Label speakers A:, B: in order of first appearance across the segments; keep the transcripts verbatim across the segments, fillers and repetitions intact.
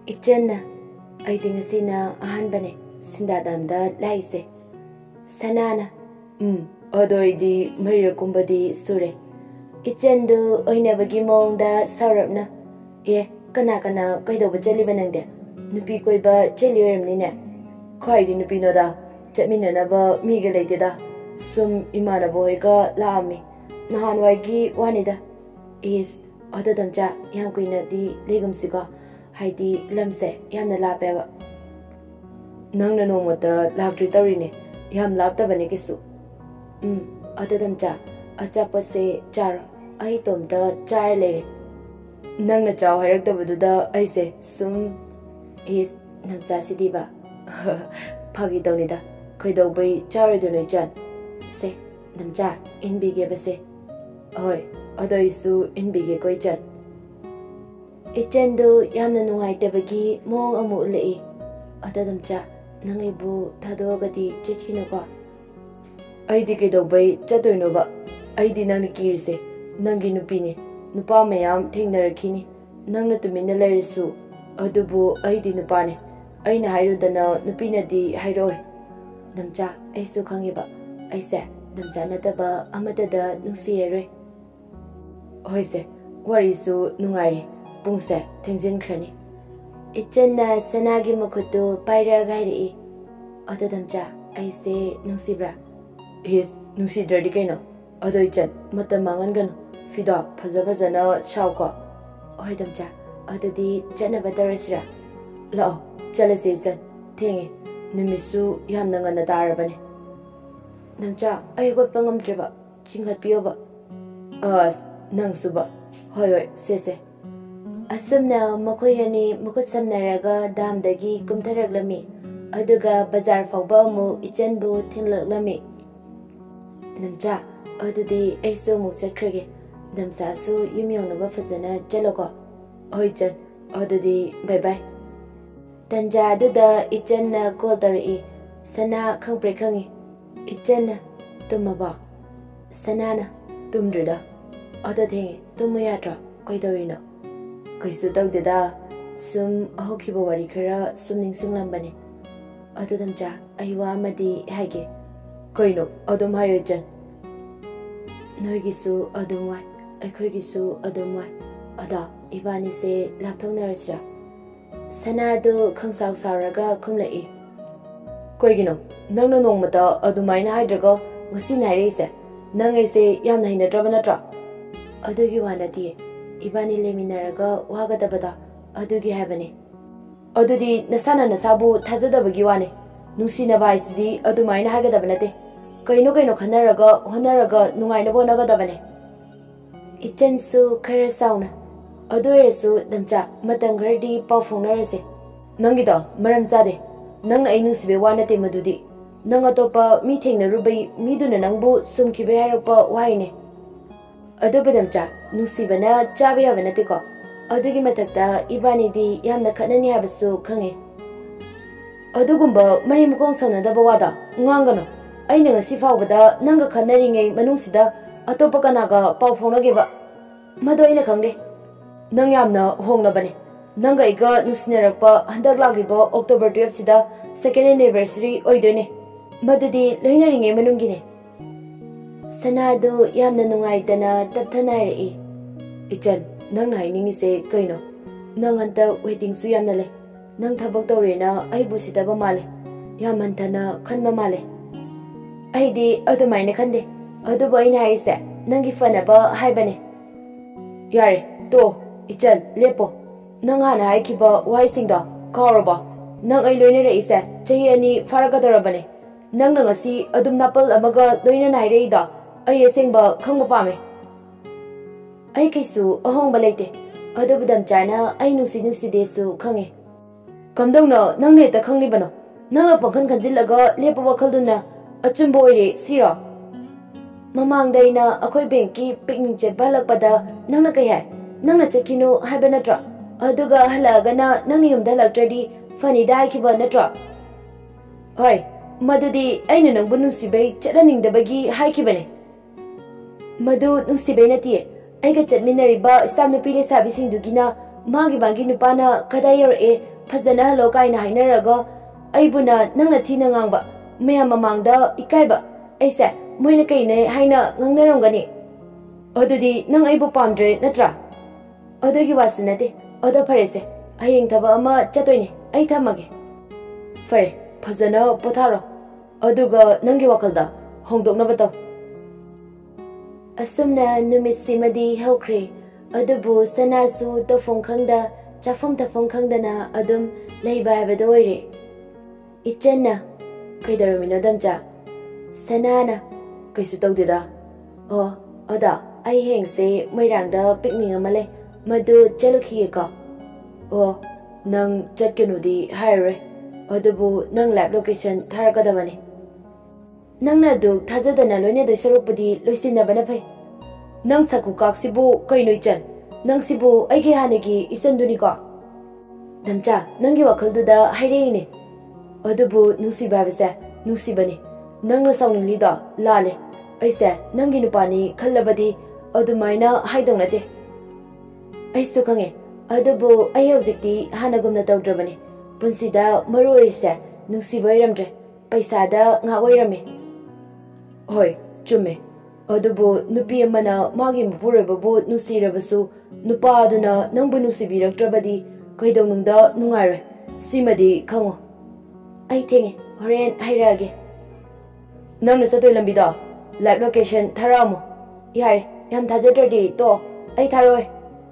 A: Ichana, I think a sinner a handbane, Sindadam the Laise. Sanana, um, Odoi di Maria Kumbadi Sure. Ichendo, I never give mong da Sarabna. Ye, Kanakana, Kaido Jellybanande, Nupicoiba Jellyum Nina. Quite in Nupinoda, Jaminaba, Migalatida, Sum Imana Boyga, Lami, Nahan Waigi, Wanida. Is other than Jack, young queen at the Legum cigar, Heidi Lamse, Yam the Lapeva. None no more the Lavritarine, Yam Lapta Vanikisu. Um, other than Jack, a chapa say jar, I told the jar lady. Nang the chow heard the I say, Sum is Namsa Diva. Puggy Donida, Coido by Jaredone Jan. Say, Namja, in big say. Oi. Other isu in big question. Ichendo Yamanung Tabagi, more a mule. Other than Jack, Nangibu, Tadogati, Chichinoga. I dig obey Chatunova. I did Nanikirse, Nanginupini, Nupa mayam, Tingnarakini, Nanga to Minalarisu, Adubu, I did Nupane. I know the now Nupina di Hiroi. Namja, I so kangiba. I said, Namjana Taba, Amatada, Nusiere. Hoise, what is so Nungari, Bungse, Tenzin Crani. Ichena Sanagi Mokoto, Paira Gairi. Other than Ja, I say Nusibra. His Nusidra Dicano, other Ichan, Matamangan, Fida, Pazavazana, Shauka. Oidam Ja, other di Janabatarisra. Law, jealousy, Tingy, Numisu, Yamnanga Darabane. Namja, I got Pangam Driba, Chingat Pioba. Us. Nang suba, hoy, sese. Asumna, Mokoyani, Mokusamnaraga, Dam dagi, Kumtaraglami, Aduga, Bazar Fobamu, Ichenbu, Tinlaglami. Namja, Odudi, Aso Musakrigi, Damsasu, Yumionova Fazana, Jelogo. Oichan, Odudi, bye bye. Tanja Duda, Ichena, Goldari, Sana, Kamprekangi, Ichena, Tumaba, Sanana, Tumdrida. Other thing, Tumuyatra, Koidorino. Koisu dida, Sum Hokibo Warikara, Sumning Singlambani. Other than Ja, Aywa Madi Hage. Koino, Odom Hayojan. Noigisu, Odomwai, Akogisu, Odomwai. Ada, Ibani say, Lapton Narisra. Sanado, Kangsau Saraga, Kumlai. Koigino, no no no mata, Odomaina Hydrago, Musinarese. Nang I say, Yamna in a Drabanatra. Adugi wanati, Ibani Leminaraga, Wagadabada, Adugi Habani. Adudi, Nasana Nasabu, Tazada Bagiwane, Nusina Vice, Adumina Hagadabanate, Kainoka Hanaraga, Honaraga, Nuaina Bonagadabane. Ichensu, Karasauna, Aduesu, Damcha, Matam Grady, Pawfonarese. Nangida, Maramzade, Nang Ainusibe Wanate Madudi, Nangatopa, meeting the Ruby, Miduna Nangbu, Sumkibearapa, Wine. Adubadamcha, Nusibana, Chabia Venetico, Adugi Matakta, Ibani di Yamna Kanani Habasu, Kangi. Adugumba, Marimukonsana Dabawada, Ngangano, I know a Sifawada, Nanga Kanaring, Manusida, Atopakanaga, Pawfonageva. Mado in a Kangi. Nangyamna, Honglabani. Nanga Iga, Nusnerapa, Handaglagibo, October twelfth, second anniversary, Oidone. Madadi, Loinering Manungine. Sanado Yamna Nungaitana, Taptanari. Ichan, Nang Hining say, Kaino. Nanganta waiting Suyamale. Nang Tabaktorina, I Busidaba Male. Yamantana, Kanmamale. I di Odomine Kande. Odoboina is that. Nangifanaba, Hibane. Yare, Do, Ichan, Lepo. Nangana Aikiba, Waisinga, Karaba. Nang I learned is that. Chayani, Faragadarabane. Nang Nangasi, Odum Napal Amaga, Loina Naida. I sing ba Kangopame. I kissu, a home balete. Adobudam China, I nusi nusi desu, Kangi. Come down now, nang net the Kangibano. Nang a Pokan Kanzilaga, Lepa Kalduna, a chumboy, Sira. Mamang Dana, a koi benki, picnic jet balakpada, Nanakaya, Nana Tekino, Habanatra. Aduga Halagana, Nangium Dalak funny daikiba natra. Oi, Madudi, I know Bunusibe, challenging the baggy haikibane. Madu Nusibenati, I get at Minariba, Stamna Pili Sabising Dugina, Magi Bangi Nupana, Kadayar E, ꯐꯖꯅ ꯍꯜꯂꯣ ꯀꯥꯏꯅ ꯍꯥꯏꯅꯔꯒ ꯑꯩꯕꯨꯅ ꯅꯪꯅ ꯊꯤꯅ ꯉꯥꯡꯕ ꯃꯌꯥꯝ ꯃꯃꯥꯡꯗ ꯏꯀꯥꯏꯕ ꯑꯩꯁꯦ ꯃꯣꯏꯅ ꯀꯩꯅꯦ ꯍꯥꯏꯅ ꯉꯥꯡꯅꯔꯝꯒꯅꯤ ꯑꯗꯨꯗꯤ ꯅꯪ ꯑꯩꯕꯨ ꯄꯥꯝꯗ꯭ꯔꯦ ꯅꯠꯇ꯭ꯔꯥ ꯑꯗꯨꯒꯤ ꯋꯥꯁꯨ ꯅꯠꯇꯦ ꯑꯗꯣ ꯐꯔꯦꯁꯦ ꯍꯌꯦꯡ ꯊꯕꯛ ꯑꯃ ꯆꯠꯇꯣꯏꯅꯦ ꯑꯩ ꯊꯝꯃꯒꯦ ꯐꯔꯦ ꯐꯖꯅ ꯄꯣꯊꯥꯔꯣ ꯑꯗꯨꯒ ꯅꯪꯒꯤ ꯋꯥꯈꯜꯗ ꯍꯣꯡꯗꯣꯛꯅꯕ ꯇꯧ ꯑꯁꯨꯝꯅ ꯅꯨꯃꯤꯠꯁꯤꯃꯗꯤ ꯍꯧꯈ꯭ꯔꯦ ꯑꯗꯨꯕꯨ ꯁꯅꯥꯁꯨ ꯇꯧꯐꯝ ꯈꯪꯗ ꯆꯥꯐꯝ ꯊꯛꯐꯝ ꯈꯪꯗꯅ ꯑꯗꯨꯝ ꯂꯩꯕ ꯍꯥꯏꯕꯗꯣ ꯑꯣꯏꯔꯦ ꯏꯆꯟꯅ ꯀꯩꯗꯧꯔꯝꯃꯤꯅꯣ ꯗꯝꯆꯥ ꯁꯅꯥꯅ ꯀꯩꯁꯨ ꯇꯧꯗꯦꯗ ꯑꯣ ꯑꯗ ꯑꯩ ꯍꯌꯦꯡꯁꯦ ꯃꯣꯏꯔꯥꯡꯗ ꯄꯤꯛꯅꯤꯛ ꯑꯃ ꯂꯩ ꯃꯗꯨ ꯆꯠꯂꯨꯈꯤꯒꯦꯀꯣ ꯑꯣ ꯅꯪ ꯆꯠꯀꯅꯨꯗꯤ ꯍꯥꯏꯔꯔꯣꯏ ꯑꯗꯨꯕꯨ ꯅꯪ ꯂꯥꯏꯚ ꯂꯣꯀꯦꯁꯟ ꯊꯥꯔꯛꯀꯗꯕꯅꯤ ꯅꯪꯅ ꯑꯗꯨ ꯊꯥꯖꯗꯅ ꯂꯣꯏꯅꯗꯣꯏ ꯁꯔꯨꯛꯄꯨꯗꯤ ꯂꯣꯏꯁꯤꯟꯅꯕꯅ ꯐꯩ ꯅꯪ ꯁꯛꯈꯨꯀꯥꯛꯁꯤꯕꯨ ꯀꯩꯅꯣ ꯏꯆꯟ ꯅꯪꯁꯤꯕꯨ ꯑꯩꯒꯤ ꯍꯥꯟꯅꯒꯤ ꯏꯆꯟꯗꯨꯅꯤꯀꯣ ꯗꯝꯆꯥ ꯅꯪꯒꯤ ꯋꯥꯈꯜꯗꯨꯗ ꯍꯥꯏꯔꯛꯏꯅꯦ ꯑꯗꯨꯕꯨ ꯅꯨꯡꯁꯤꯕ ꯍꯥꯏꯕꯁꯦ ꯅꯨꯡꯁꯤꯕꯅꯤ ꯅꯪꯅ ꯁꯥꯎꯅꯤꯡꯂꯤꯗꯣ ꯂꯥꯜꯂꯦ ꯑꯩꯁꯦ ꯅꯪꯒꯤ ꯅꯨꯄꯥꯅꯤ ꯈꯜꯂꯕꯗꯤ ꯑꯗꯨꯃꯥꯏꯅ ꯍꯥꯏꯗꯧ ꯅꯠꯇꯦ ꯑꯩꯁꯨ ꯈꯪꯉꯦ ꯑꯗꯨꯕꯨ ꯑꯩ ꯍꯧꯖꯤꯛꯇꯤ ꯍꯥꯟꯅꯒꯨꯝꯅ ꯇꯧꯗ꯭ꯔꯕꯅꯤ ꯄꯨꯟꯁꯤꯗ ꯃꯔꯨ ꯑꯣꯏꯔꯤꯁꯦ ꯅꯨꯡꯁꯤꯕ ꯑꯣꯏꯔꯝꯗ꯭ꯔꯦ ꯄꯩꯁꯥꯗ ꯉꯥꯛ ꯑꯣꯏꯔꯝꯃꯦ ꯍꯣꯏ ꯆꯨꯝꯃꯦ ꯑꯗꯨꯕꯨ ꯅꯨꯄꯤ ꯑꯃꯅ ꯃꯥꯒꯤ ꯃꯄꯨꯔꯣꯏꯕꯕꯨ ꯅꯨꯡꯁꯤꯔꯕꯁꯨ ꯅꯨꯄꯥ ꯑꯗꯨꯅ ꯅꯪꯕꯨ ꯅꯨꯡꯁꯤꯕꯤꯔꯛꯇ꯭ꯔꯕꯗꯤ ꯀꯩꯗꯧꯅꯨꯡꯗ ꯅꯨꯡꯉꯥꯏꯔꯣꯏ ꯁꯤꯃꯗꯤ ꯈꯪꯉꯣ ꯑꯩ ꯊꯦꯡꯉꯦ ꯍꯣꯔꯦꯟ ꯍꯥꯏꯔꯛꯑꯒꯦ ꯅꯪꯅ ꯆꯠꯇꯣꯏ ꯂꯝꯕꯤꯗꯣ ꯂꯥꯏꯚ ꯂꯣꯀꯦꯁꯟ ꯊꯥꯔꯛꯑꯝꯃꯣ ꯌꯥꯔꯦ ꯌꯥꯝ ꯊꯥꯖꯗ꯭ꯔꯗꯤ ꯇꯣ ꯑꯩ ꯊꯥꯔꯛꯑꯣꯏ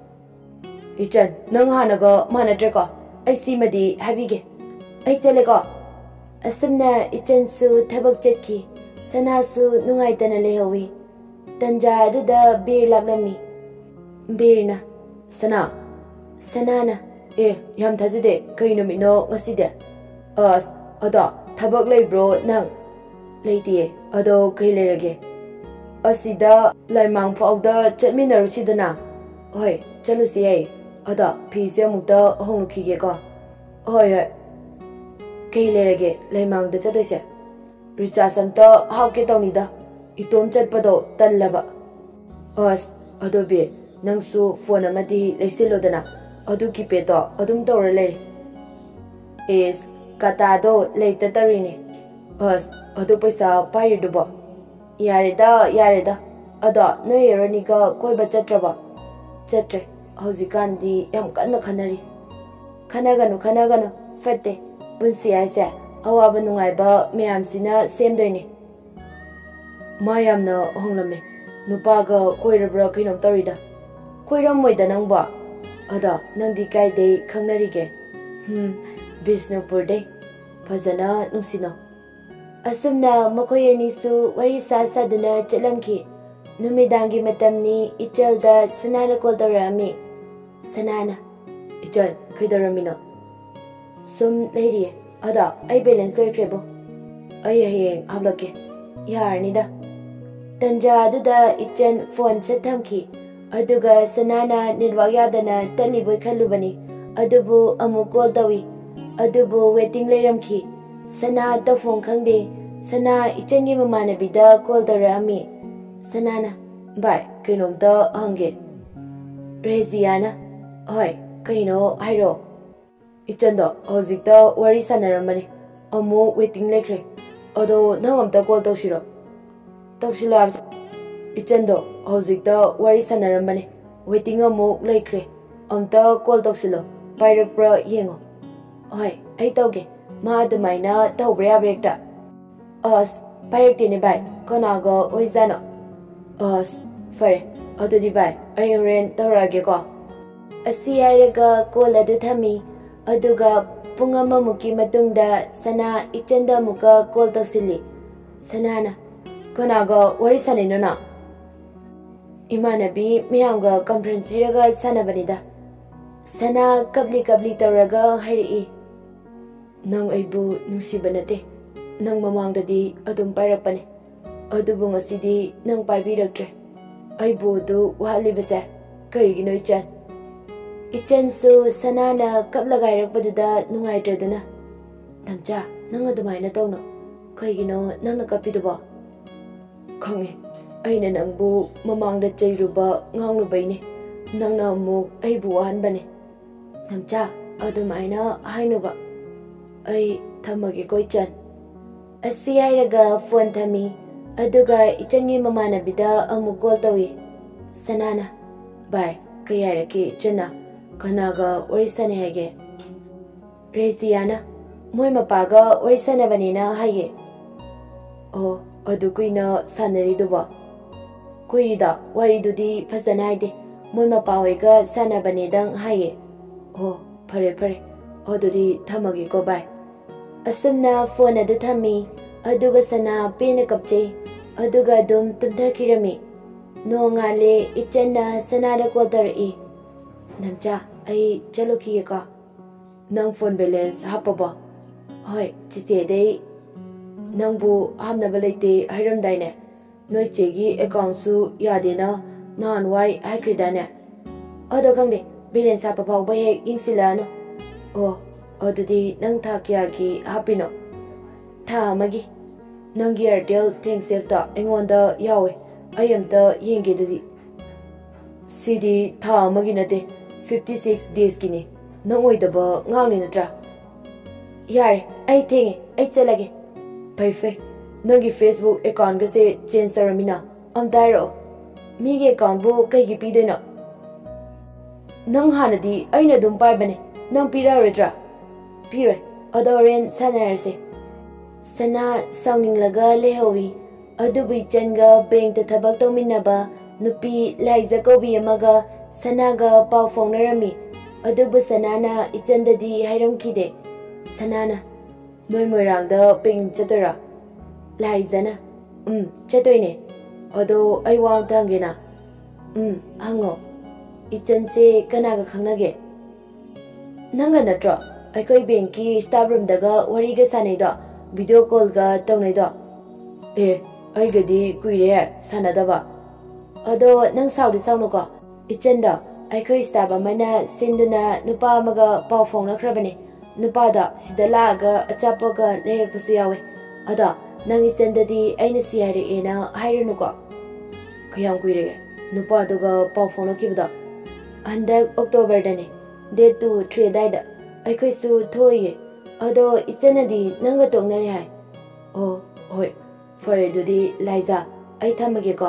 A: ꯏꯆꯟ ꯅꯪ ꯍꯥꯟꯅꯒ ꯃꯥꯟꯅꯗ꯭ꯔꯦꯀꯣ ꯑꯩ ꯁꯤꯃꯗꯤ ꯍꯥꯏꯕꯤꯒꯦ ꯑꯩ ꯆꯠꯂꯦꯀꯣ ꯑꯁꯨꯝꯅ ꯏꯆꯟꯁꯨ ꯊꯕꯛ ꯆꯠꯈꯤ ꯁꯅꯥꯁꯨ ꯅꯨꯡꯉꯥꯏꯇꯅ ꯂꯩꯍꯧꯏ ꯇꯟꯖꯥ ꯑꯗꯨꯗ ꯕꯤꯔ ꯂꯥꯛꯂꯝꯃꯤ ꯕꯤꯔꯅ ꯁꯅꯥ ꯁꯅꯥꯅ ꯑꯦ ꯌꯥꯝ ꯊꯥꯖꯗꯦ ꯀꯩ ꯅꯨꯃꯤꯠꯅꯣ ꯉꯁꯤꯗꯤ ꯑꯁ ꯑꯗꯣ ꯊꯕꯛ ꯂꯩꯕ꯭ꯔꯣ ꯅꯪ ꯂꯩꯇꯤꯌꯦ ꯑꯗꯣ ꯀꯩ ꯂꯩꯔꯒꯦ ꯑꯁꯤꯗ ꯂꯥꯏꯃꯥꯡ ꯐꯥꯎꯗ ꯆꯠꯃꯤꯟꯅꯔꯨꯁꯤꯗꯅ ꯍꯣꯏ ꯆꯠꯂꯨꯁꯤ ꯌꯥꯏ ꯑꯗꯣ ꯐꯤꯁꯦ ꯑꯃꯨꯛꯇ ꯍꯣꯡꯂꯛꯈꯤꯒꯦꯀꯣ ꯍꯣꯏ ꯍꯣꯏ ꯀꯩ ꯂꯩꯔꯒꯦ ꯂꯩꯃꯥꯡꯗ ꯆꯠꯇꯣꯏꯁꯦ ꯔꯤꯆꯥꯔꯖ ꯑꯝꯇ ꯍꯥꯞꯀꯦ ꯇꯧꯅꯤꯗ ꯏꯇꯣꯝ ꯆꯠꯄꯗꯣ ꯇꯜꯂꯕ ꯑꯁ ꯑꯗꯣ ꯕꯤꯔ ꯅꯪꯁꯨ ꯐꯣꯟ ꯑꯃꯗꯤ ꯂꯩꯁꯤꯜꯂꯣꯗꯅ ꯑꯗꯨ ꯀꯤꯄꯦꯗꯇꯣ ꯑꯗꯨꯝ ꯇꯧꯔ ꯂꯩꯔꯦ ꯑꯦꯁ ꯀꯇꯥꯗꯣ ꯂꯩꯇ ꯇꯧꯔꯤꯅꯦ ꯑꯁ ꯑꯗꯨ ꯄꯩꯁꯥ ꯄꯥꯏꯔꯤꯗꯨꯕꯣ ꯌꯥꯔꯦꯗ ꯌꯥꯔꯦꯗ ꯑꯗꯣ ꯅꯣꯏ ꯍꯦꯔꯣꯅꯤꯒ ꯀꯣꯏꯕ ꯆꯠꯇ꯭ꯔꯕꯣ ꯆꯠꯇ꯭ꯔꯦ ꯍꯧꯖꯤꯛꯀꯥꯟꯗꯤ ꯌꯥꯝ ꯀꯟꯅ ꯈꯟꯅꯔꯤ ꯈꯟꯅꯒꯅꯨ ꯈꯟꯅꯒꯅꯨ ꯐꯠꯇꯦ ꯄꯨꯟꯁꯤ ꯍꯥꯏꯁꯦ ꯑꯋꯥꯕ ꯅꯨꯡꯉꯥꯏꯕ ꯃꯌꯥꯝꯁꯤꯅ ꯁꯦꯝꯗꯣꯏꯅꯤ ꯃꯥ ꯌꯥꯝꯅ ꯍꯣꯡꯂꯝꯃꯦ ꯅꯨꯄꯥꯒ ꯀꯣꯏꯔꯕ꯭ꯔꯥ ꯀꯩꯅꯣꯝ ꯇꯧꯔꯤꯗ ꯀꯣꯏꯔꯝꯃꯣꯏꯗ ꯅꯪꯕꯣ ꯑꯗꯣ ꯅꯪꯗꯤ ꯀꯥꯏꯗꯩ ꯈꯪꯅꯔꯤꯒꯦ ꯍꯝ ꯕꯤꯁꯅꯨꯄꯨꯔꯗꯩ ꯐꯖꯅ ꯅꯨꯡꯁꯤꯅꯧ ꯑꯁꯨꯝꯅ ꯃꯈꯣꯏ ꯑꯅꯤꯁꯨ ꯋꯥꯔꯤ ꯁꯥ ꯁꯥꯗꯨꯅ ꯆꯠꯂꯝꯈꯤ ꯅꯨꯃꯤꯗꯥꯡꯒꯤ ꯃꯇꯝꯅꯤ ꯏꯆꯜꯗ ꯁꯅꯥꯅ ꯀꯣꯜ ꯇꯧꯔꯛꯑꯝꯃꯤ ꯁꯅꯥꯅ ꯏꯆꯟ ꯀꯩꯗꯧꯔꯝꯃꯤꯅꯣ ꯁꯨꯝ ꯂꯩꯔꯤꯌꯦ ꯑꯗꯣ ꯑꯩ ꯕꯦꯂꯦꯟꯁ ꯂꯣꯏꯈ꯭ꯔꯦꯕꯣ ꯑꯩ ꯍꯌꯦꯡ ꯍꯥꯞꯂꯛꯀꯦ ꯌꯥꯔꯅꯤꯗ ꯇꯟꯖꯥ ꯑꯗꯨꯗ ꯏꯆꯟ ꯐꯣꯟ ꯁꯠ ꯊꯝꯈꯤ ꯑꯗꯨꯒ ꯁꯅꯥꯅ ꯅꯦꯠꯋꯥꯛ ꯌꯥꯗꯅ ꯇꯠꯂꯤꯕꯣꯏ ꯈꯜꯂꯨꯕꯅꯤ ꯑꯗꯨꯕꯨ ꯑꯃꯨꯛ ꯀꯣꯜ ꯇꯧꯏ ꯑꯗꯨꯕꯨ ꯋꯦꯇꯤꯡ ꯂꯩꯔꯝꯈꯤ ꯁꯅꯥ ꯇꯧꯐꯝ ꯈꯪꯗꯦ ꯁꯅꯥ ꯏꯆꯟꯒꯤ ꯃꯃꯥꯟꯅꯕꯤꯗ ꯀꯣꯜ ꯇꯧꯔꯛꯑꯝꯃꯤ ꯁꯅꯥꯅ ꯚꯥꯏ ꯀꯩꯅꯣꯝꯇ ꯍꯪꯒꯦ ꯔꯦꯖꯤꯌꯥꯅ ꯍꯣꯏ ꯀꯩꯅꯣ ꯍꯥꯏꯔꯣ ꯏꯆꯟꯗꯣ ꯍꯧꯖꯤꯛꯇ ꯋꯥꯔꯤ ꯁꯥꯟꯅꯔꯝꯕꯅꯤ ꯑꯃꯨꯛ ꯋꯦꯇꯤꯡ ꯂꯩꯈ꯭ꯔꯦ ꯑꯗꯣ ꯅꯪ ꯑꯝꯇ ꯀꯣꯜ ꯇꯧꯁꯤꯔꯣ ꯇꯧꯁꯤꯜꯂꯣ ꯍꯥꯏꯕꯁꯦ ꯏꯆꯟꯗꯣ ꯍꯧꯖꯤꯛꯇ ꯋꯥꯔꯤ ꯁꯥꯟꯅꯔꯝꯕꯅꯤ ꯋꯦꯇꯤꯡ ꯑꯃꯨꯛ ꯂꯩꯈ꯭ꯔꯦ ꯑꯝꯇ ꯀꯣꯜ ꯇꯧꯁꯤꯜꯂꯣ ꯄꯥꯏꯔꯛꯄ꯭ꯔꯥ ꯌꯦꯡꯉꯣ ꯍꯣꯏ ꯑꯩ ꯇꯧꯒꯦ ꯃꯥ ꯑꯗꯨꯃꯥꯏꯅ ꯇꯧꯕ꯭ꯔꯥ ꯌꯥꯕ꯭ꯔꯥ ꯍꯦꯛꯇ ꯑꯁ ꯄꯥꯏꯔꯛꯇꯦꯅꯦ ꯚꯥꯏ ꯀꯅꯥꯒ ꯑꯣꯏꯖꯥꯠꯅꯣ ꯑꯁ ꯐꯔꯦ ꯑꯗꯨꯗꯤ ꯚꯥꯏ ꯑꯩ ꯍꯣꯔꯦꯟ ꯇꯧꯔꯛꯑꯒꯦꯀꯣ ꯑꯁꯤ ꯍꯥꯏꯔꯒ ꯀꯣꯜ ꯑꯗꯨ ꯊꯝꯃꯤ ꯑꯗꯨꯒ ꯄꯨꯡ ꯑꯃꯃꯨꯛꯀꯤ ꯃꯇꯨꯡꯗ ꯁꯅꯥ ꯏꯆꯟꯗ ꯑꯃꯨꯛꯀ ꯀꯣꯜ ꯇꯧꯁꯤꯜꯂꯤ ꯁꯅꯥꯅ ꯀꯅꯥꯒ ꯋꯥꯔꯤ ꯁꯥꯟꯅꯩꯅꯣ ꯅꯪ ꯏꯃꯥꯟꯅꯕꯤ ꯃꯌꯥꯝꯒ ꯀꯟꯐꯔꯦꯟꯁ ꯄꯤꯔꯒ ꯁꯥꯟꯅꯕꯅꯤꯗ ꯁꯅꯥ ꯀꯞꯂꯤ ꯀꯞꯂꯤ ꯇꯧꯔꯒ ꯍꯥꯏꯔꯛꯏ ꯅꯪ ꯑꯩꯕꯨ ꯅꯨꯡꯁꯤꯕ ꯅꯠꯇꯦ ꯅꯪ ꯃꯃꯥꯡꯗꯗꯤ ꯑꯗꯨꯝ ꯄꯥꯏꯔꯛꯄꯅꯦ ꯑꯗꯨꯕꯨ ꯉꯁꯤꯗꯤ ꯅꯪ ꯄꯥꯏꯕꯤꯔꯛꯇ꯭ꯔꯦ ꯑꯩꯕꯨ ꯑꯗꯨ ꯋꯥꯍꯜꯂꯤꯕꯁꯦ ꯀꯩꯒꯤꯅꯣ ꯏꯆꯟ ꯏꯆꯟꯁꯨ ꯁꯅꯥꯅ ꯀꯞꯂꯒ ꯍꯥꯏꯔꯛꯄꯗꯨꯗ ꯅꯨꯡꯉꯥꯏꯇ꯭ꯔꯗꯨꯅ ꯗꯝꯆꯥ ꯅꯪ ꯑꯗꯨꯃꯥꯏꯅ ꯇꯧꯅꯣ ꯀꯩꯒꯤꯅꯣ ꯅꯪꯅ ꯀꯞꯄꯤꯗꯨꯕꯣ ꯈꯪꯉꯦ ꯑꯩꯅ ꯅꯪꯕꯨ ꯃꯃꯥꯡꯗ ꯆꯩꯔꯨꯕ ꯉꯥꯡꯂꯨꯕꯩꯅꯦ ꯅꯪꯅ ꯑꯃꯨꯛ ꯑꯩꯕꯨ ꯋꯥꯍꯟꯕꯅꯦ ꯗꯝꯆꯥ ꯑꯗꯨꯃꯥꯏꯅ ꯍꯥꯏꯅꯨꯕ ꯑꯩ ꯊꯝꯃꯒꯦꯀꯣ ꯏꯆꯟ ꯑꯁꯤ ꯍꯥꯏꯔꯒ ꯐꯣꯟ ꯊꯝꯃꯤ ꯑꯗꯨꯒ ꯏꯆꯟꯒꯤ ꯃꯃꯥꯟꯅꯕꯤꯗ ꯑꯃꯨꯛ ꯀꯣꯜ ꯇꯧꯏ ꯁꯅꯥꯅ ꯚꯥꯏ ꯀꯩ ꯍꯥꯏꯔꯛꯀꯦ ꯏꯆꯟꯅ ꯀꯅꯥꯒ ꯋꯥꯔꯤ ꯁꯥꯟꯅꯩ ꯍꯥꯏꯒꯦ ꯔꯦꯖꯤꯌꯥꯅ ꯃꯣꯏ ꯃꯄꯥꯒ ꯋꯥꯔꯤ ꯁꯥꯟꯅꯕꯅꯦꯅ ꯍꯥꯏꯌꯦ ꯑꯣ ꯑꯗꯨ ꯀꯨꯏꯅ ꯁꯥꯟꯅꯔꯤꯗꯨꯕꯣ ꯀꯨꯏꯔꯤꯗ ꯋꯥꯔꯤꯗꯨꯗꯤ ꯐꯖꯅ ꯍꯥꯏꯗꯦ ꯃꯣꯏ ꯃꯄꯥ ꯍꯣꯏꯒ ꯁꯥꯟꯅꯕꯅꯦꯗꯪ ꯍꯥꯏꯌꯦ ꯑꯣ ꯐꯔꯦ ꯐꯔꯦ ꯑꯗꯨꯗꯤ ꯊꯝꯃꯒꯦꯀꯣ ꯚꯥꯏ ꯑꯁꯨꯝꯅ ꯐꯣꯟ ꯑꯗꯨ ꯊꯝꯃꯤ ꯑꯗꯨꯒ ꯁꯅꯥ ꯄꯦꯟꯅ ꯀꯞꯆꯩ ꯑꯗꯨꯒ ꯑꯗꯨꯝ ꯇꯨꯝꯊꯈꯤꯔꯝꯃꯤ ꯅꯣꯡꯉꯥꯜꯂꯦ ꯏꯆꯟꯅ ꯁꯅꯥꯗ ꯀꯣꯜ ꯇꯧꯔꯛꯏ ꯅꯝꯆꯥ ꯑꯩ ꯆꯠꯂꯨꯈꯤꯒꯦꯀꯣ ꯅꯪ ꯐꯣꯟ ꯕꯦꯂꯦꯟꯁ ꯍꯥꯞꯄꯕꯣ ꯍꯣꯏ ꯆꯤꯆꯦꯗꯩ ꯅꯪꯕꯨ ꯍꯥꯞꯅꯕ ꯂꯩꯇꯦ ꯍꯥꯏꯔꯝꯗꯥꯏꯅꯦ ꯅꯣꯏ ꯆꯦꯒꯤ ꯑꯦꯀꯥꯎꯟꯁꯨ ꯌꯥꯗꯦꯅ ꯅꯍꯥꯟꯋꯥꯏ ꯍꯥꯏꯈ꯭ꯔꯤꯗꯥꯏꯅꯦ ꯑꯗꯣ ꯈꯪꯗꯦ ꯕꯦꯂꯦꯟꯁ ꯍꯥꯞꯄ ꯐꯥꯎꯕ ꯍꯦꯛ ꯌꯦꯡꯁꯤꯜꯂꯛꯑꯅꯨ ꯑꯣ ꯑꯗꯨꯗꯤ ꯅꯪ ꯊꯥ ꯀꯌꯥꯒꯤ ꯍꯥꯞꯄꯤꯅꯣ ꯊꯥ ꯑꯃꯒꯤ ꯅꯪꯒꯤ ꯑꯦꯌꯥꯔꯇꯦꯜ ꯊꯦꯡꯁꯦꯞꯇꯣ ꯑꯩꯉꯣꯟꯗ ꯌꯥꯎꯋꯦ ꯑꯩ ꯑꯝꯇ ꯌꯦꯡꯒꯦ ꯑꯗꯨꯗꯤ ꯁꯤꯗꯤ ꯊꯥ ꯑꯃꯒꯤ ꯅꯠꯇꯦ ꯐꯤꯐꯇꯤ ꯁꯤꯛꯁ ꯗꯦꯖꯀꯤꯅꯤ ꯅꯪ ꯑꯣꯏꯗꯕ ꯉꯥꯡꯂꯤ ꯅꯠꯇ꯭ꯔꯥ ꯌꯥꯔꯦ ꯑꯩ ꯊꯦꯡꯉꯦ ꯑꯩ ꯆꯠꯂꯒꯦ ꯐꯩ ꯐꯩ ꯅꯪꯒꯤ ꯐꯦꯁꯕꯨꯛ ꯑꯦꯀꯥꯎꯟꯒꯁꯦ ꯆꯦꯟꯖ ꯇꯧꯔꯝꯃꯤꯅ ꯑꯝꯇ ꯍꯥꯏꯔꯛꯑꯣ ꯃꯤꯒꯤ ꯑꯦꯀꯥꯎꯟꯕꯨ ꯀꯩꯒꯤ ꯄꯤꯗꯣꯏꯅꯣ ꯅꯪ ꯍꯥꯟꯅꯗꯤ ꯑꯩꯅ ꯑꯗꯨꯝ ꯄꯥꯏꯕꯅꯦ ꯅꯪ ꯄꯤꯔꯛꯑꯔꯣꯏꯗ꯭ꯔꯥ ꯄꯤꯔꯣꯏ ꯑꯗꯣ ꯍꯣꯔꯦꯟ ꯁꯥꯟꯅꯔꯁꯦ ꯁꯅꯥ ꯁꯥꯎꯅꯤꯡꯂꯒ ꯂꯩꯍꯧꯏ ꯑꯗꯨꯕꯨ ꯏꯆꯟꯒ ꯕꯦꯡꯛꯇ ꯊꯕꯛ ꯇꯧꯃꯤꯟꯅꯕ ꯅꯨꯄꯤ ꯂꯥꯏꯖ ꯀꯧꯕꯤ ꯑꯃꯒ ꯁꯅꯥꯒ ꯄꯥꯎ ꯐꯥꯎꯅꯔꯝꯃꯤ ꯑꯗꯨꯕꯨ ꯁꯅꯥꯅ ꯏꯆꯟꯗꯗꯤ ꯍꯥꯏꯔꯝꯈꯤꯗꯦ ꯁꯅꯥꯅ ꯅꯣꯏ ꯃꯣꯏꯔꯥꯡꯗ ꯄꯤꯛꯅꯤꯛ ꯆꯠꯇꯣꯏꯔꯥ ꯂꯥꯏꯖꯅ ꯎꯝ ꯆꯠꯇꯣꯏꯅꯦ ꯑꯗꯣ ꯑꯩ ꯋꯥ ꯑꯝꯇ ꯍꯪꯒꯦꯅ ꯎꯝ ꯍꯪꯉꯣ ꯏꯆꯟꯁꯦ ꯀꯅꯥꯒ ꯈꯪꯅꯒꯦ ꯅꯪꯒ ꯅꯠꯇ꯭ꯔꯣ ꯑꯩꯈꯣꯏ ꯕꯦꯡꯛꯀꯤ ꯁ꯭ꯇꯥꯐ ꯔꯨꯝꯗꯒ ꯋꯥꯔꯤꯒ ꯁꯥꯟꯅꯩꯗꯣ ꯚꯤꯗꯤꯑꯣ ꯀꯣꯜꯒ ꯇꯧꯅꯩꯗꯣ ꯑꯦ ꯑꯩꯒꯗꯤ ꯀꯨꯏꯔꯦ ꯁꯥꯟꯅꯗꯕ ꯑꯗꯣ ꯅꯪ ꯁꯥꯎꯗꯤ ꯁꯥꯎꯅꯨꯀꯣ ꯏꯆꯟꯗꯣ ꯑꯩꯈꯣꯏ ꯁ꯭ꯇꯥꯐ ꯑꯃꯅ ꯁꯤꯟꯗꯨꯅ ꯅꯨꯄꯥ ꯑꯃꯒ ꯄꯥꯎ ꯐꯥꯎꯅꯈ꯭ꯔꯕꯅꯦ ꯅꯨꯄꯥꯗꯣ ꯁꯤꯗ ꯂꯥꯛꯑꯒ ꯑꯆꯥꯄꯣꯠꯒ ꯂꯩꯔꯛꯄꯁꯨ ꯌꯥꯎꯋꯦ ꯑꯗꯣ ꯅꯪ ꯏꯆꯟꯗꯗꯤ ꯑꯩꯅ ꯁꯤ ꯍꯥꯏꯔꯛꯑꯦꯅ ꯍꯥꯏꯔꯨꯅꯨꯀꯣ ꯀꯌꯥꯝ ꯀꯨꯏꯔꯒꯦ ꯅꯨꯄꯥꯗꯨꯒ ꯄꯥꯎ ꯐꯥꯎꯅꯈꯤꯕꯗꯣ ꯍꯟꯗꯛ ꯑꯣꯛꯇꯣꯕꯔꯗꯅꯦ ꯗꯦꯠ ꯇꯨ ꯊ꯭ꯔꯤ ꯑꯗꯥꯏꯗ ꯑꯩꯈꯣꯏꯁꯨ ꯊꯣꯛꯏꯌꯦ ꯑꯗꯣ ꯏꯆꯟꯅꯗꯤ ꯅꯪꯒ ꯇꯣꯛꯅꯔꯦ ꯍꯥꯏ ꯑꯣ ꯍꯣꯏ ꯐꯔꯦ ꯑꯗꯨꯗꯤ ꯂꯥꯏꯖꯥ ꯑꯩ ꯊꯝꯃꯒꯦꯀꯣ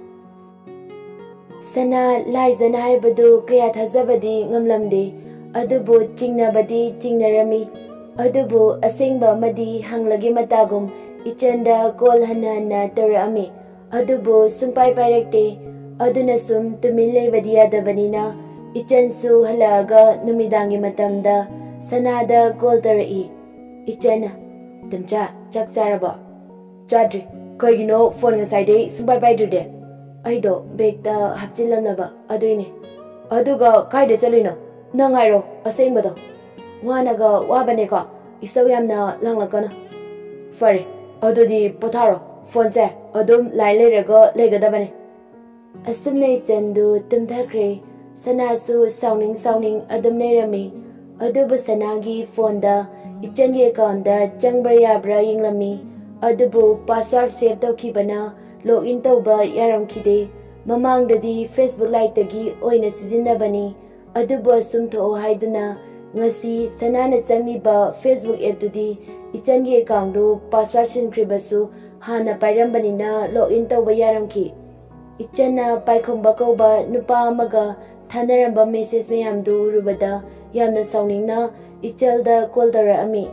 A: ꯁꯅꯥ ꯂꯥꯏꯖꯅ ꯍꯥꯏꯕꯗꯨ ꯀꯌꯥ ꯊꯥꯖꯕꯗꯤ ꯉꯝꯂꯝꯗꯦ ꯑꯗꯨꯕꯨ ꯆꯤꯡꯅꯕꯗꯤ ꯆꯤꯡꯅꯔꯝꯃꯤ ꯑꯗꯨꯕꯨ ꯑꯁꯦꯡꯕ ꯑꯃꯗꯤ ꯍꯪꯂꯒꯦ ꯃꯇꯥꯒꯨꯝ ꯏꯆꯟꯗ ꯀꯣꯜ ꯍꯟꯅ ꯍꯟꯅ ꯇꯧꯔꯛꯑꯝꯃꯤ ꯑꯗꯨꯕꯨ ꯁꯨꯡꯄꯥꯏ ꯄꯥꯏꯔꯛꯇꯦ ꯑꯗꯨꯅ ꯁꯨꯝ ꯇꯨꯃꯤꯟ ꯂꯩꯕꯗꯤ ꯌꯥꯗꯕꯅꯤꯅ ꯏꯆꯟꯁꯨ ꯍꯜꯂꯛꯑꯒ ꯅꯨꯃꯤꯗꯥꯡꯒꯤ ꯃꯇꯝꯗ ꯁꯅꯥꯗ ꯀꯣꯜ ꯇꯧꯔꯛꯏ ꯏꯆꯟꯅ ꯇꯝꯆꯥ ꯆꯥꯛ ꯆꯥꯔꯕꯣ ꯆꯥꯗ꯭ꯔꯤ ꯀꯩꯒꯤꯅꯣ ꯐꯣꯟ ꯉꯁꯥꯏꯗꯩ ꯁꯨꯡꯄꯥꯏ ꯄꯥꯏꯗ꯭ꯔꯤꯗꯦ ꯑꯩꯗꯣ ꯕꯦꯒꯇ ꯍꯥꯞꯆꯤꯜꯂꯝꯅꯕ ꯑꯗꯨꯏꯅꯦ ꯑꯗꯨꯒ ꯀꯥꯏꯗ ꯆꯠꯂꯨꯏꯅꯣ ꯅꯪ ꯍꯥꯏꯔꯣ ꯑꯁꯦꯡꯕꯗꯣ ꯋꯥꯅꯒ ꯋꯥꯕꯅꯦꯀꯣ ꯏꯁꯧ ꯌꯥꯝꯅ ꯂꯥꯡꯂꯛꯀꯅꯨ ꯐꯔꯦ ꯑꯗꯨꯗꯤ ꯄꯣꯊꯥꯔꯣ ꯐꯣꯟꯁꯦ ꯑꯗꯨꯝ ꯂꯥꯏꯟ ꯂꯩꯔꯒ ꯂꯩꯒꯗꯕꯅꯦ ꯑꯁꯨꯝꯅ ꯏꯆꯟꯗꯨ ꯇꯨꯝꯊꯈ꯭ꯔꯦ ꯁꯅꯥꯁꯨ ꯁꯥꯎꯅꯤꯡ ꯁꯥꯎꯅꯤꯡ ꯑꯗꯨꯝ ꯂꯩꯔꯝꯃꯤ ꯑꯗꯨꯕꯨ ꯁꯅꯥꯒꯤ ꯐꯣꯟꯗ ꯏꯆꯟꯒꯤ ꯑꯦꯀꯥꯎꯟꯗ ꯆꯪꯕ꯭ꯔꯥ ꯌꯥꯕ꯭ꯔꯥ ꯌꯦꯡꯂꯝꯃꯤ ꯑꯗꯨꯕꯨ ꯄꯥꯁꯋꯥꯔꯗ ꯁꯦꯚ ꯇꯧꯈꯤꯕꯅ ꯂꯣꯒ ꯏꯟ ꯇꯧꯕ ꯌꯥꯔꯝꯈꯤꯗꯦ ꯃꯃꯥꯡꯗꯗꯤ ꯐꯦꯁꯕꯨꯛ ꯂꯥꯏꯠꯇꯒꯤ ꯑꯣꯏꯅ ꯁꯤꯖꯤꯟꯅꯕꯅꯤ ꯑꯗꯨꯕꯨ ꯑꯁꯨꯝ ꯊꯣꯛꯑꯣ ꯍꯥꯏꯗꯨꯅ ꯉꯁꯤ ꯁꯅꯥꯅ ꯆꯪꯂꯤꯕ ꯐꯦꯁꯕꯨꯛ ꯑꯦꯞꯇꯨꯗꯤ ꯏꯆꯟꯒꯤ ꯑꯦꯀꯥꯎꯟꯗꯨ ꯄꯥꯁꯋꯥꯔꯗ ꯁꯤꯟꯈ꯭ꯔꯤꯕꯁꯨ ꯍꯥꯟꯅ ꯄꯥꯏꯔꯝꯕꯅꯤꯅ ꯂꯣꯒ ꯏꯟ ꯇꯧꯕ ꯌꯥꯔꯝꯈꯤ ꯏꯆꯟꯅ ꯄꯥꯏꯈꯣꯝꯕ ꯀꯧꯕ ꯅꯨꯄꯥ ꯑꯃꯒ ꯊꯥꯅꯔꯝꯕ ꯃꯦꯁꯦꯖ ꯃꯌꯥꯝꯗꯨ ꯎꯔꯨꯕꯗ ꯌꯥꯝꯅ ꯁꯥꯎꯅꯤꯡꯅ ꯏꯆꯜꯗ ꯀꯣꯜ ꯇꯧꯔꯛꯑꯝꯃꯤ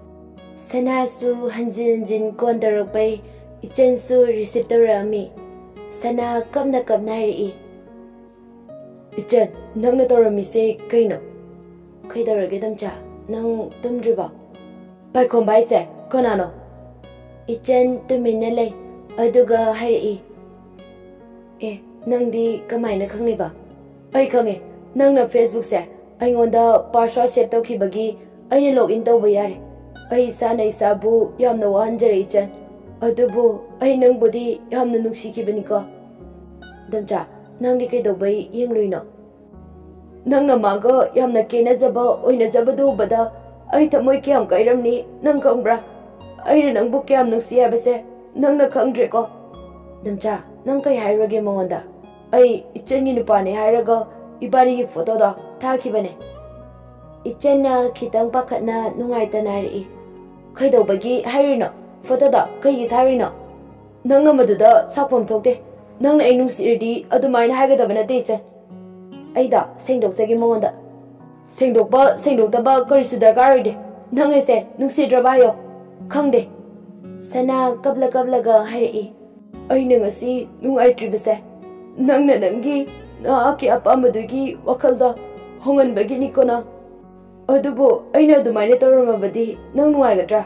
A: ꯁꯅꯥꯁꯨ ꯍꯟꯖꯤꯟ ꯍꯟꯖꯤन ꯀꯣꯜ ꯇꯧꯔꯛꯄꯩ ꯏꯆꯟꯁꯨ ꯔꯤꯁꯤꯞ ꯇꯧꯔꯛꯑꯝꯃꯤ ꯁꯅꯥ ꯀꯞꯅ ꯀꯞꯅ ꯍꯥꯏꯔꯛꯏ ꯏꯆꯟ ꯅꯪꯅ ꯇꯧꯔꯝꯃꯤꯁꯦ ꯀꯩꯅꯣ ꯀꯩꯗꯧꯔꯒꯦ ꯇꯝꯆꯥ ꯅꯪ ꯇꯨꯝꯗ꯭ꯔꯤꯕꯣ ꯄꯥꯏꯈꯣꯝꯕ ꯍꯥꯏꯁꯦ ꯀꯅꯥꯅꯣ ꯏꯆꯟ ꯇꯨꯃꯤꯟꯅ ꯂꯩ ꯑꯗꯨꯒ ꯍꯥꯏꯔꯛꯏ ꯑꯦ ꯅꯪꯗꯤ ꯀꯃꯥꯏꯅ ꯈꯪꯂꯤꯕ ꯑꯩ ꯈꯪꯉꯦ ꯅꯪꯅ ꯐꯦꯁꯕꯨꯛꯁꯦ ꯑꯩꯉꯣꯟꯗ ꯄꯥꯁꯋꯥꯔꯗ ꯁꯦꯚ ꯇꯧꯈꯤꯕꯒꯤ ꯑꯩꯅ ꯂꯣꯒ ꯏꯟ ꯇꯧꯕ ꯌꯥꯔꯦ ꯑꯩ ꯏꯁꯥꯅ ꯏꯁꯥꯕꯨ ꯌꯥꯝꯅ ꯋꯥꯍꯟꯖꯔꯦ ꯏꯆꯟ ꯑꯗꯨꯕꯨ ꯑꯩ ꯅꯪꯕꯨꯗꯤ ꯌꯥꯝꯅ ꯅꯨꯡꯁꯤꯈꯤꯕꯅꯤꯀꯣ ꯗꯝꯆꯥ ꯅꯪꯗꯤ ꯀꯩꯗꯧꯕꯩ ꯌꯦꯡꯂꯨꯏꯅꯣ ꯅꯪꯅ ꯃꯥꯒ ꯌꯥꯝꯅ ꯀꯦꯅꯖꯕ ꯑꯣꯏꯅꯖꯕꯗꯨ ꯎꯕꯗ ꯑꯩ ꯊꯃꯣꯏ ꯀꯌꯥꯝ ꯀꯥꯏꯔꯝꯅꯤ ꯅꯪ ꯈꯪꯕ꯭ꯔꯥ ꯑꯩꯅ ꯅꯪꯕꯨ ꯀꯌꯥꯝ ꯅꯨꯡꯁꯤ ꯍꯥꯏꯕꯁꯦ ꯅꯪꯅ ꯈꯪꯗ꯭ꯔꯦꯀꯣ ꯗꯝꯆꯥ ꯅꯪ ꯀꯩ ꯍꯥꯏꯔꯨꯔꯒꯦ ꯃꯉꯣꯟꯗ ꯑꯩ ꯏꯆꯟꯒꯤ ꯅꯨꯄꯥꯅꯦ ꯍꯥꯏꯔꯒ ꯏꯕꯥꯅꯤꯒꯤ ꯐꯣꯇꯣꯗꯣ ꯊꯥꯈꯤꯕꯅꯦ Ichena khitang pakhatna nungaitana hairei. Kaidobagi hairino? Photoda kaigi tharino? Nangna maduda sakpam thokte. Nangna ai nungsirdi adumaina haigadaba nate Ichen. Aida sengdoksagi mongonda. Sengdokba sengdoktaba karisu darkar oide. Nang aise nungsidraba hayo. Khangde. Sana kapla kaplaga hairei. Aina ngasi nungaitribase. Nangna nangi naaki apamadugi wakalda honganbagi nikona. Adubo aina adumaina tauramabadi nang nungaigadra.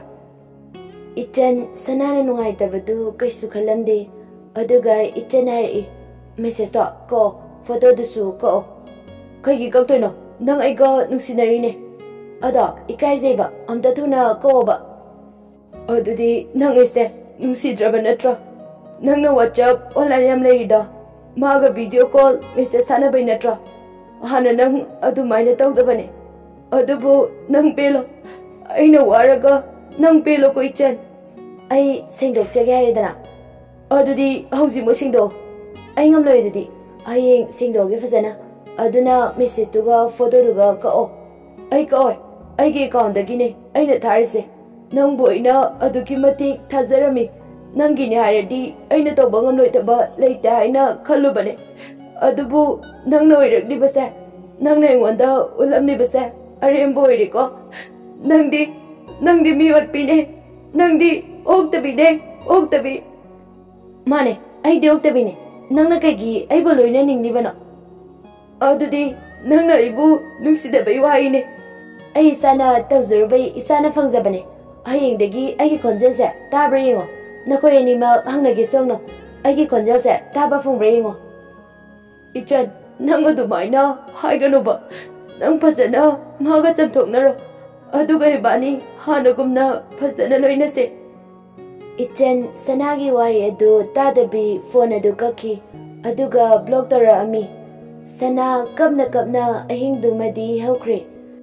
A: Ichen sanana nungaitabadu kaisu khalamde. Aduga Ichen hairei. Message to ko photo dusu ko. Kaigi kaktoino nang aiga nungsinarine. Ada ikaizeba amta thuna ko ba. Adudi nang iste nungsidraba natra. Nangna WhatsApp online yam lerida. Maga video call message sanabai natra. Hana nang adumaina tawdabane. Adubo nang pelo. Aina waraga nang pelo ko Ichen. Ai sengdokjage haridana. Adudi haujimo singdo. Ai ngamloi adudi. Ayeng singdoge fazana. Aduna message tuga photo tuga kao. Ai kao. Ai ge account dagine. Aina tharise. Nang boina aduki matik thazarami. Nangi ni hairadi aina tawba ngamloi taba leite haina khallubane. Adubu nangna oirakli base. Nangna ingonda ulamni base. Arembo oiriko. Nangdi nangdi mi otpine. Nangdi oktabine. Oktabi. Mane, ai di oktabine. Nangna kaigi ai boloina ninglibano. Adudi nangna ibu nungsidabai waine. Ai isana tawzarbai isana fangjabane. Hayengdagi aigi konjelse tabra yengo. Nakoi anima hangnagi songno. Aigi konjelse taba fungbra yengo. Ichen, nang adumaina haiganoba. Nang fazana maga chamthoknaro. Aduga ibani hanagumna fazana loinase. Ichen sanagi wai adu tadabi phone adu kakhi. Aduga block tara ami. Sana kapna kapna ahingdumadi haukre.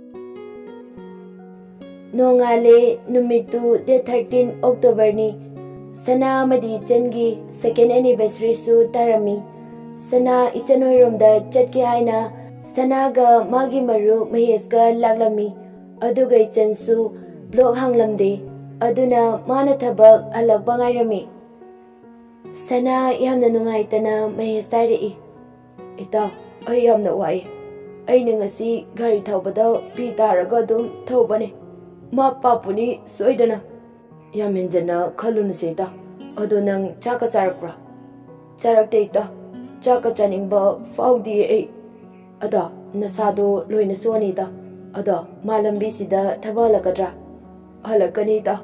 A: Nongale numitu day thirteen October ni. Sana madi Ichengi second anniversary su tarami. Sana Ichen hoiromda chatki haina. Sana ga magi maru Maheshga laglami. Aduga Ichen su blog hanglamde. Aduna mana thabak halakba ngairami. Sana yamna nungaitana Mahesh tairei. Ita ai yamna wai. Aina ngasi gari thawbada pi taraga dum thawbane. Ma papuni soidana. Yamenjana khalunu seta. Ado nang chaka charakra. Charakte ita. Chaka chaningba faudi ei. Ada nasado loina soni ta. Ada malambi sida thabalakadra. Halakani ta.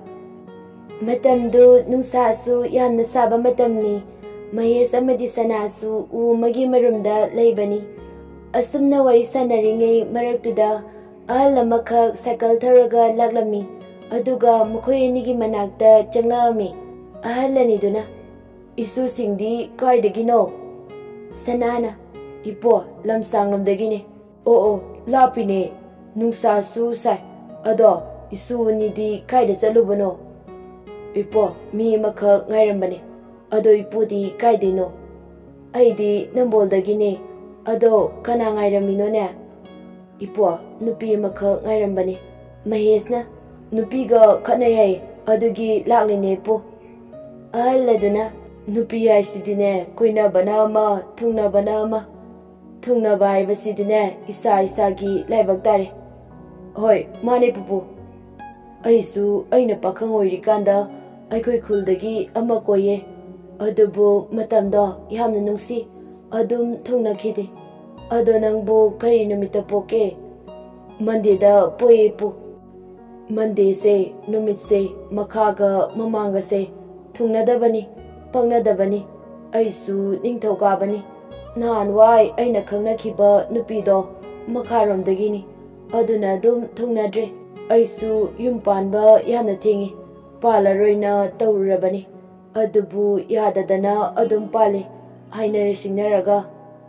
A: Matamdu nungsa su yamna saba matamni. Mahesh amadi Sana su u magi marumda leibani. Asumna wari sanaringai maraktuda. Ahal amakak cycle tharaga laglami. Aduga mukhoi anigi manakta changlami. Ahal aniduna. Isu singdi kaidagino. Sanana. Ipo lamsang lomdagine. Oo lapine. Nungsa su sai. Ado isu nidi kaida salubano. Ipo mi makak ngairambane. Ado ipo di kaidino. Aidi namboldagine. Ado kana ngairamino ne. Ipo nupi makak ngairambane. Maheshna nupiga khanayai adugi lakline po. Ahaladuna nupi haisidine koina bana ama thungna bana ama. Thungna bai basidine isa isagi laibak tare. Hoi mane pupu. Aisu aina pakhang oirikanda aikoi khuldagi ama koye. Adubu matamda yamna nungsi adum thungna khide. Ado nangbu kari numita poke. Monday da poye po. Monday se numit se makhaga mamanga se thungnadabani pangnadabani. Aisu ningthokabani. Nahan wai aina khangnakhiba nupido makharomdagini. Aduna dum thungnadre. Aisu yumpanba yamna thengi. Palaroina tawrurabani. Adubu yadadana adum pale. Hainari singnaraga.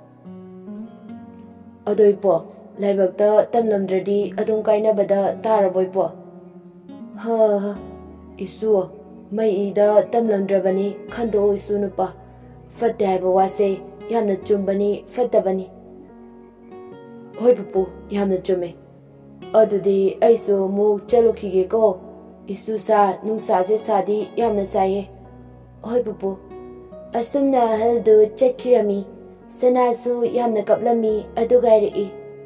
A: Adoipo laibakta tamlamdradi adum kainabada taraboipo. Ha ha. Isu mai ida tamlamdrabani khando isu nupa. Fatte haiba wase yamna chumbani fattabani. Hoi pupu yamna chumme. ꯑꯗꯨꯗꯤ ꯑꯩꯁꯨ ꯑꯃꯨꯛ ꯆꯠꯂꯨꯈꯤꯒꯦꯀꯣ ꯏꯁꯨꯁꯥ ꯅꯨꯡꯁꯥꯁꯦ ꯁꯥꯗꯤ ꯌꯥꯝꯅ ꯁꯥꯏꯌꯦ ꯍꯣꯏ ꯄꯨꯄꯨ ꯑꯁꯨꯝꯅ ꯑꯍꯜꯗꯨ ꯆꯠꯈꯤꯔꯝꯃꯤ ꯁꯅꯥꯁꯨ ꯌꯥꯝꯅ ꯀꯞꯂꯝꯃꯤ ꯑꯗꯨꯒ ꯍꯥꯏꯔꯛꯏ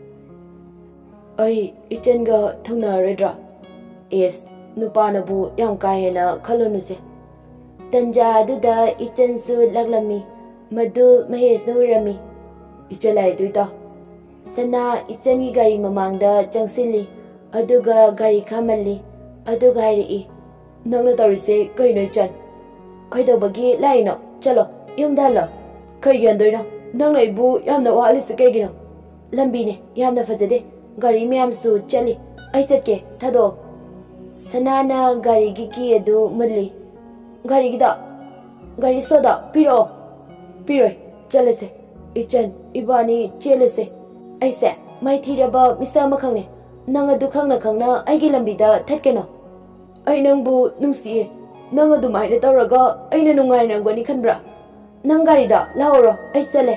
A: ꯑꯩ ꯏꯆꯟꯒ ꯊꯨꯡꯅꯔꯣꯏꯗ꯭ꯔꯥ ꯑꯦꯁ ꯅꯨꯄꯥꯅꯕꯨ ꯌꯥꯝ ꯀꯥ ꯍꯦꯟꯅ ꯈꯜꯂꯨꯅꯨꯁꯦ ꯇꯟꯖꯥ ꯑꯗꯨꯗ ꯏꯆꯟꯁꯨ ꯂꯥꯛꯂꯝꯃꯤ ꯃꯗꯨ ꯃꯍꯦꯁꯅ ꯎꯔꯝꯃꯤ ꯏꯆꯟ ꯂꯥꯛꯏꯗꯨ ꯏꯇꯥꯎ ꯁꯅꯥ ꯏꯆꯟꯒꯤ ꯒꯥꯔꯤ ꯃꯃꯥꯡꯗ ꯆꯪꯁꯤꯜꯂꯤ ꯑꯗꯨꯒ ꯒꯥꯔꯤ ꯈꯥꯝꯍꯜꯂꯤ ꯑꯗꯨꯒ ꯍꯥꯏꯔꯛꯏ ꯅꯪꯅ ꯇꯧꯔꯤꯁꯦ ꯀꯩꯅꯣ ꯏꯆꯟ ꯀꯩꯗꯧꯕꯒꯤ ꯂꯥꯛꯏꯅꯣ ꯆꯠꯂꯣ ꯌꯨꯝꯗ ꯍꯜꯂꯣ ꯀꯩꯒꯤ ꯍꯟꯗꯣꯏꯅꯣ ꯅꯪꯅ ꯑꯩꯕꯨ ꯌꯥꯝꯅ ꯋꯥꯍꯜꯂꯤꯁꯦ ꯀꯩꯒꯤꯅꯣ ꯂꯝꯕꯤꯅꯦ ꯌꯥꯝꯅ ꯐꯖꯗꯦ ꯒꯥꯔꯤ ꯃꯌꯥꯝꯁꯨ ꯆꯠꯂꯤ ꯑꯩ ꯆꯠꯀꯦ ꯊꯥꯗꯣꯛꯑꯣ ꯁꯅꯥꯅ ꯒꯥꯔꯤꯒꯤ ꯀꯤ ꯑꯗꯨ ꯃꯨꯜꯂꯤ ꯒꯥꯔꯤꯒꯤꯗ ꯒꯥꯔꯤ ꯁꯣꯗꯥ ꯄꯤꯔꯛꯑꯣ ꯄꯤꯔꯣꯏ ꯆꯠꯂꯁꯦ ꯏꯆꯟ ꯏꯕꯥꯅꯤ ꯆꯦꯜꯂꯁꯦ ꯑꯩꯁꯦ ꯃꯥꯏꯊꯤꯔꯕ ꯃꯤꯁꯛ ꯑꯃꯈꯛꯅꯦ ꯅꯪ ꯑꯗꯨ ꯈꯪꯅ ꯈꯪꯅ ꯑꯩꯒꯤ ꯂꯝꯕꯤꯗ ꯊꯠꯀꯅꯣ ꯑꯩ ꯅꯪꯕꯨ ꯅꯨꯡꯁꯤꯌꯦ ꯅꯪ ꯑꯗꯨꯃꯥꯏꯅ ꯇꯧꯔꯒ ꯑꯩꯅ ꯅꯨꯡꯉꯥꯏꯔꯝꯒꯅꯤ ꯈꯟꯕ꯭ꯔꯥ ꯅꯪ ꯒꯥꯔꯤꯗ ꯂꯥꯛꯑꯣꯔꯣ ꯑꯩ ꯆꯠꯂꯦ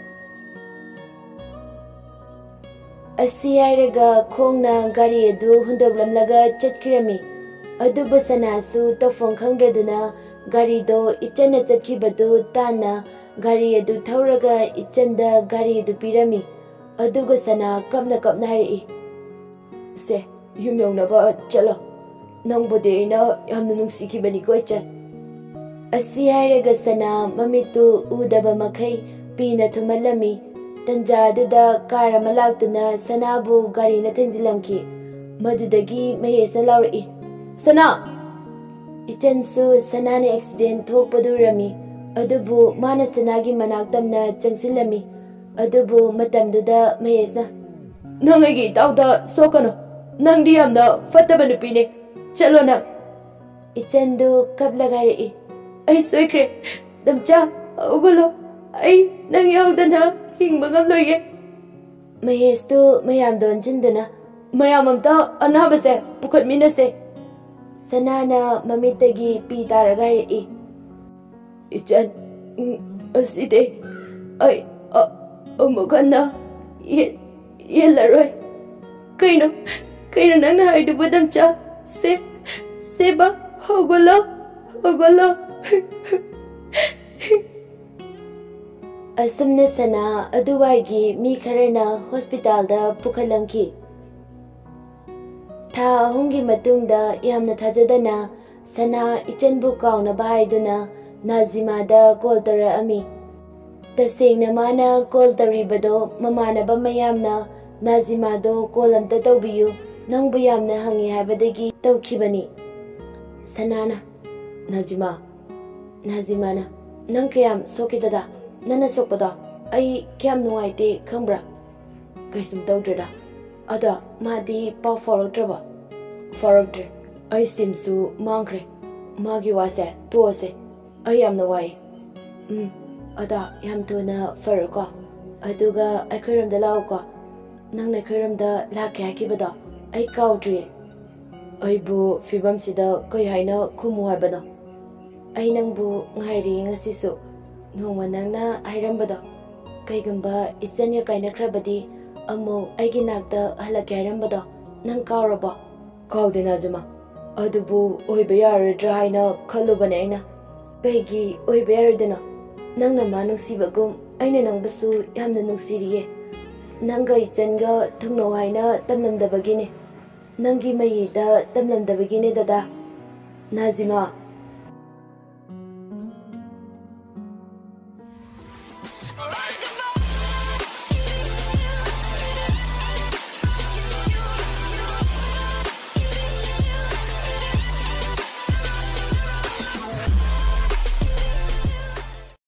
A: ꯑꯁꯤ ꯍꯥꯏꯔꯒ ꯈꯣꯡꯅ ꯒꯥꯔꯤ ꯑꯗꯨ ꯍꯨꯟꯗꯣꯛꯂꯝꯂꯒ ꯆꯠꯈꯤꯔꯝꯃꯤ ꯑꯗꯨꯕꯨ ꯁꯅꯥꯁꯨ ꯇꯧꯐꯝ ꯈꯪꯗ꯭ꯔꯗꯨꯅ ꯒꯥꯔꯤꯗꯣ ꯏꯆꯟꯅ ꯆꯠꯈꯤꯕꯗꯨ ꯇꯥꯟꯅ ꯒꯥꯔꯤ ꯑꯗꯨ ꯊꯧꯔꯒ ꯏꯆꯟꯗ ꯒꯥꯔꯤ ꯑꯗꯨ ꯄꯤꯔꯝꯃꯤ ꯑꯗꯨꯒ ꯁꯅꯥ ꯀꯞꯅ ꯀꯞꯅ ꯍꯥꯏꯔꯛꯏ ꯁꯦ ꯌꯨꯝ ꯌꯧꯅꯕ ꯆꯠꯂꯣ ꯅꯪꯕꯨꯗꯤ ꯑꯩꯅ ꯌꯥꯝꯅ ꯅꯨꯡꯁꯤꯈꯤꯕꯅꯤꯀꯣ ꯏꯆꯟ ꯑꯁꯤ ꯍꯥꯏꯔꯒ ꯁꯅꯥ ꯃꯃꯤꯠꯇꯨ ꯎꯗꯕ ꯃꯈꯩ ꯄꯤꯅ ꯊꯨꯝꯍꯜꯂꯝꯃꯤ ꯇꯟꯖꯥ ꯑꯗꯨꯗ ꯀꯥꯔ ꯑꯃ ꯂꯥꯛꯇꯨꯅ ꯁꯅꯥꯕꯨ ꯒꯥꯔꯤꯅ ꯊꯦꯡꯖꯤꯜꯂꯝꯈꯤ ꯃꯗꯨꯗꯒꯤ ꯃꯍꯦꯁꯅ ꯂꯥꯎꯔꯛꯏ ꯁꯅꯥ ꯏꯆꯟꯁꯨ ꯁꯅꯥꯅ ꯑꯦꯛꯁꯤꯗꯦꯟ ꯊꯣꯛꯄꯗꯨ ꯎꯔꯝꯃꯤ ꯑꯗꯨꯕꯨ ꯃꯥꯅ ꯁꯅꯥꯒꯤ ꯃꯅꯥꯛ ꯇꯝꯅ ꯆꯪꯁꯤꯜꯂꯝꯃꯤ ꯑꯗꯨꯕꯨ ꯃꯇꯝꯗꯨꯗ ꯃꯍꯦꯁꯅ ꯅꯪ ꯑꯩꯒꯤ ꯏꯇꯥꯎꯗ ꯁꯣꯛꯀꯅꯨ ꯅꯪꯗꯤ ꯌꯥꯝꯅ ꯐꯠꯇꯕ ꯅꯨꯄꯤꯅꯦ ꯆꯠꯂꯣ ꯅꯪ ꯏꯆꯟꯗꯨ ꯀꯞꯂꯒ ꯍꯥꯏꯔꯛꯏ ꯑꯩ ꯁꯣꯏꯈ꯭ꯔꯦ ꯗꯝꯆꯥ ꯍꯧꯒꯠꯂꯣ ꯑꯩ ꯅꯪ ꯌꯥꯎꯗꯅ ꯍꯤꯡꯕ ꯉꯝꯂꯣꯏꯌꯦ ꯃꯍꯦꯁꯇꯨ ꯃꯌꯥꯝꯗ ꯑꯣꯟꯁꯤꯟꯗꯨꯅ ꯃꯌꯥꯝ ꯑꯝꯇ ꯑꯅꯥꯕꯁꯦ ꯄꯨꯈꯠꯃꯤꯟꯅꯁꯦ ꯁꯅꯥꯅ ꯃꯃꯤꯠꯇꯒꯤ ꯄꯤ ꯇꯥꯔꯒ ꯍꯥꯏꯔꯛꯏ ꯏꯆꯟ ꯑꯁꯤꯗꯤ ꯑꯩ ꯑꯃꯨꯛ ꯍꯟꯅ ꯌꯦꯜꯂꯔꯣꯏ ꯀꯩꯅꯣ ꯀꯩꯅꯣ ꯅꯪꯅ ꯍꯥꯏꯗꯨꯕꯨ ꯗꯝꯆꯥ ꯁꯦ ꯁꯦꯕ ꯍꯧꯒꯠꯂꯣ ꯍꯧꯒꯠꯂꯣ ꯑꯁꯨꯝꯅ ꯁꯅꯥ ꯑꯗꯨꯋꯥꯏꯒꯤ ꯃꯤ ꯈꯔꯅ ꯍꯣꯁꯄꯤꯇꯥꯜꯗ ꯄꯨꯈꯠꯂꯝꯈꯤ ꯊꯥ ꯑꯍꯨꯝꯒꯤ ꯃꯇꯨꯡꯗ ꯌꯥꯝꯅ ꯊꯥꯖꯗꯅ ꯁꯅꯥ ꯏꯆꯟꯕꯨ ꯀꯥꯎꯅꯕ ꯍꯥꯏꯗꯨꯅ ꯅꯥꯖꯤꯃꯥꯗ ꯀꯣꯜ ꯇꯧꯔꯛꯑꯝꯃꯤ ꯇꯁꯦꯡꯅ ꯃꯥꯅ ꯀꯣꯜ ꯇꯧꯔꯤꯕꯗꯣ ꯃꯃꯥꯟꯅꯕ ꯃꯌꯥꯝꯅ ꯅꯥꯖꯤꯃꯥꯗꯣ ꯀꯣꯜ ꯑꯝꯇ ꯇꯧꯕꯤꯌꯨ ꯅꯪꯕꯨ ꯌꯥꯝꯅ ꯍꯪꯉꯤ ꯍꯥꯏꯕꯗꯒꯤ ꯇꯧꯈꯤꯕꯅꯤ ꯁꯅꯥꯅ ꯅꯥꯖꯤꯃꯥ ꯅꯥꯖꯤꯃꯥꯅ ꯅꯪ ꯀꯌꯥꯝ ꯁꯣꯛꯈꯤꯗꯗ ꯅꯪꯅ ꯁꯣꯛꯄꯗꯣ ꯑꯩ ꯀꯌꯥꯝ ꯅꯨꯡꯉꯥꯏꯇꯦ ꯈꯪꯕ꯭ꯔꯥ ꯀꯩꯁꯨꯝ ꯇꯧꯗ꯭ꯔꯦꯗ ꯑꯗꯣ ꯃꯥꯗꯤ ꯄꯥꯎ ꯐꯥꯎꯔꯛꯇ꯭ꯔꯕꯣ ꯐꯥꯎꯔꯛꯇ꯭ꯔꯦ ꯑꯩ ꯁꯤꯝꯁꯨ ꯃꯥꯡꯈ꯭ꯔꯦ ꯃꯥꯒꯤ ꯋꯥꯁꯦ ꯇꯣꯛꯑꯁꯦ ꯑꯩ ꯌꯥꯝꯅ ꯋꯥꯏ ꯎꯝ ꯑꯗꯣ ꯌꯥꯝ ꯊꯨꯅ ꯐꯔꯣꯀꯣ ꯑꯗꯨꯒ ꯑꯩꯈꯣꯏꯔꯣꯝꯗ ꯂꯥꯛꯎꯀꯣ ꯅꯪꯅ ꯑꯩꯈꯣꯏꯔꯣꯝꯗ ꯂꯥꯛꯀꯦ ꯍꯥꯏꯈꯤꯕꯗꯣ ꯑꯩ ꯀꯥꯎꯗ꯭ꯔꯤꯌꯦ ꯑꯩꯕꯨ ꯐꯤꯕꯝꯁꯤꯗ ꯀꯩ ꯍꯥꯏꯅ ꯈꯨꯝꯃꯨ ꯍꯥꯏꯕꯅꯣ ꯑꯩ ꯅꯪꯕꯨ ꯉꯥꯏꯔꯤ ꯉꯁꯤꯁꯨ ꯅꯣꯡꯃ ꯅꯪꯅ ꯍꯥꯏꯔꯝꯕꯗꯣ ꯀꯩꯒꯨꯝꯕ ꯏꯆꯟꯒ ꯀꯥꯏꯅꯈ꯭ꯔꯕꯗꯤ ꯑꯃꯨꯛ ꯑꯩꯒꯤ ꯅꯥꯛꯇ ꯍꯜꯂꯛꯀꯦ ꯍꯥꯏꯔꯝꯕꯗꯣ ꯅꯪ ꯀꯥꯎꯔꯕꯣ ꯀꯥꯎꯗꯦ ꯅꯥꯖꯤꯃꯥ ꯑꯗꯨꯕꯨ ꯑꯣꯏꯕ ꯌꯥꯔꯣꯏꯗ꯭ꯔꯥ ꯍꯥꯏꯅ ꯈꯜꯂꯨꯕꯅꯦ ꯑꯩꯅ ꯀꯩꯒꯤ ꯑꯣꯏꯕ ꯌꯥꯔꯣꯏꯗꯅꯣ ꯅꯪꯅ ꯃꯥ ꯅꯨꯡꯁꯤꯕꯒꯨꯝ ꯑꯩꯅ ꯅꯪꯕꯨꯁꯨ ꯌꯥꯝꯅ ꯅꯨꯡꯁꯤꯔꯤꯌꯦ ꯅꯪꯒ ꯏꯆꯟꯒ ꯊꯨꯡꯅꯧ ꯍꯥꯏꯅ ꯇꯝꯂꯝꯗꯕꯒꯤꯅꯦ ꯅꯪꯒꯤ ꯃꯌꯤꯗ ꯇꯝꯂꯝꯗꯕꯒꯤꯅꯦ ꯗꯗꯥ ꯅꯥꯖꯤꯃꯥ